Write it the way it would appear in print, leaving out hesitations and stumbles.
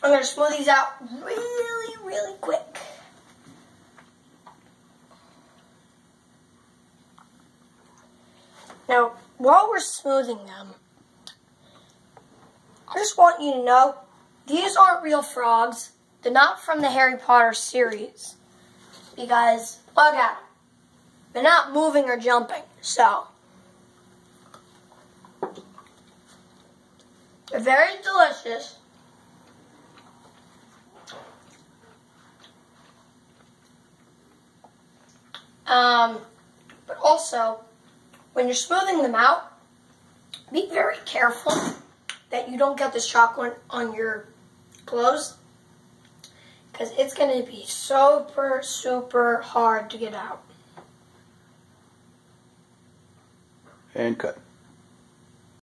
I'm going to smooth these out really, really quick. Now, while we're smoothing them, I just want you to know, these aren't real frogs. They're not from the Harry Potter series. Because, look at them. They're not moving or jumping. So, they're very delicious. But also, when you're smoothing them out, be very careful that you don't get this chocolate on your clothes, because it's going to be super, super hard to get out. And cut.